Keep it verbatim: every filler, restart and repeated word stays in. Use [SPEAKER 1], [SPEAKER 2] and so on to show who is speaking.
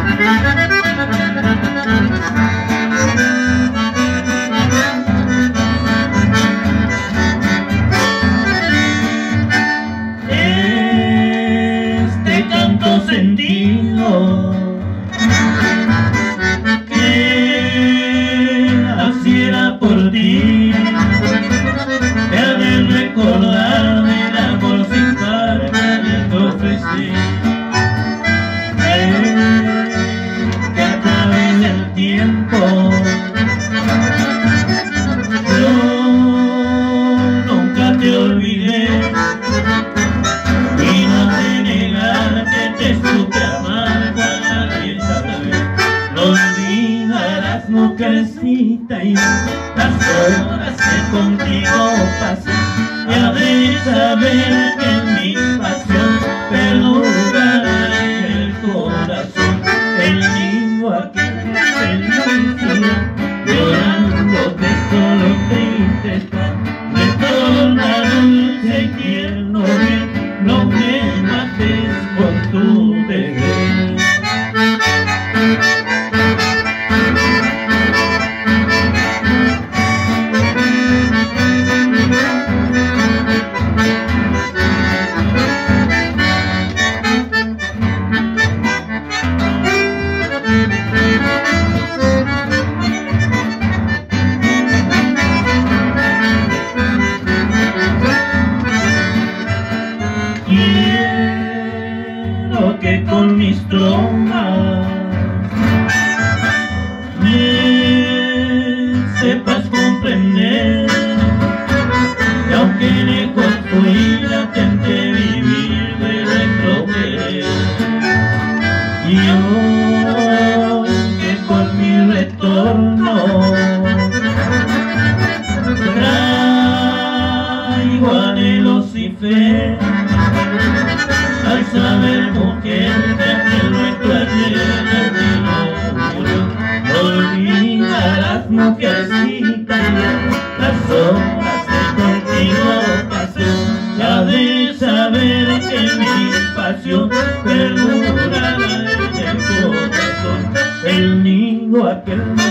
[SPEAKER 1] Este canto sentido que naciera por ti, te ha de recordar el amor sin par que te ofrecí. Que a través del tiempo yo nunca te olvidé, y no de negar que te supe amar cuando esta vez. No olvidarás, mujercita, y las horas que contigo pasé, y has de saber que en mi pasión perdurará en el corazón el niño aquel feliz, llorando que solo triste está. Retorna dulce y tierno bien, no me mates con tu bebé. Quiero que con mis tromas me sepas comprender, y aunque lejos fuera tenté vivir de nuestro querer. Y hoy que con mi retorno traigo anhelos y fe, al saber, mujer, que nuestro ayer no murió. No olvidarás, mujercita, las horas que contigo pasé, ya de saber que mi pasión perdurará en el corazón el niño aquel.